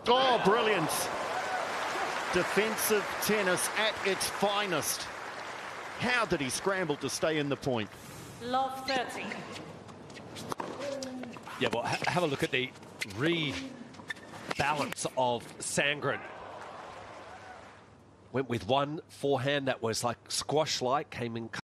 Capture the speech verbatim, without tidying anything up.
Oh, brilliant. Defensive tennis at its finest. How did he scramble to stay in the point? Love thirty. Yeah, well, ha have a look at the rebalance of Sandgren. Went with one forehand that was like squash-like, came in